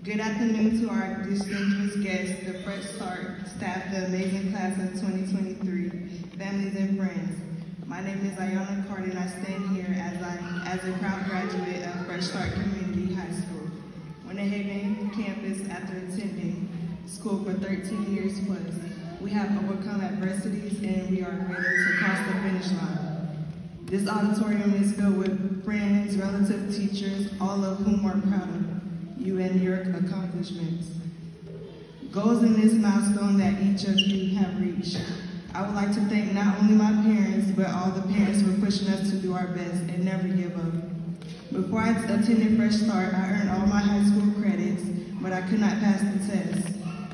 Good afternoon to our distinguished guests, the Fresh Start staff, the amazing class of 2023, families and friends. My name is Ayana Carter and I stand here as a proud graduate of Fresh Start Community High School. Winter Haven campus after attending school for 13 years plus. We have overcome adversities and we are ready to cross the finish line. This auditorium is filled with friends, relatives, teachers, all of whom are proud of you and your accomplishments. Goals in this milestone that each of you have reached. I would like to thank not only my parents, but all the parents for pushing us to do our best and never give up. Before I attended Fresh Start, I earned all my high school credits, but I could not pass the test.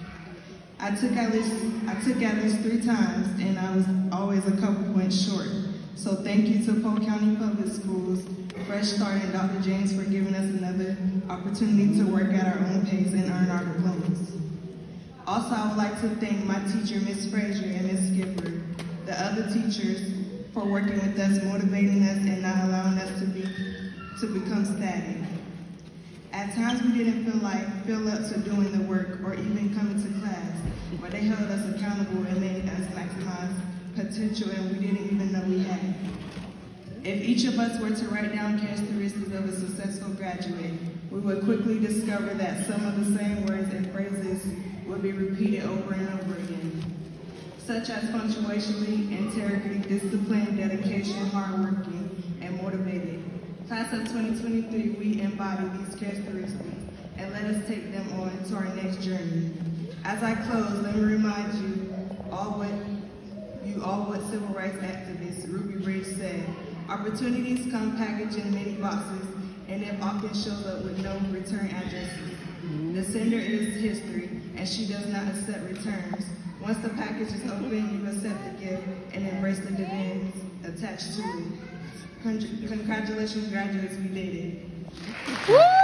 I took at least 3 times, and I was always a couple points short. So thank you to Polk County Public Schools, Fresh Start, and Dr. James for giving us another opportunity to work at our own pace and earn our diplomas. Also, I would like to thank my teacher, Ms. Frazier and Ms. Skipper, the other teachers for working with us, motivating us, and not allowing us to become static. At times, we didn't feel up to doing the work or even coming to class, but they held us accountable and made us maximize potential and we didn't even know we had. If each of us were to write down characteristics of a successful graduate, we would quickly discover that some of the same words and phrases would be repeated over and over again, such as punctuation, integrity, discipline, dedication, hardworking, and motivated. Class of 2023, we embody these characteristics and let us take them on to our next journey. As I close, let me remind you all what civil rights activist Ruby Ridge said. Opportunities come packaged in many boxes and it often shows up with no return addresses. The sender is history and she does not accept returns. Once the package is open, you accept the gift and embrace the dividends attached to it. Congratulations, graduates, we did it.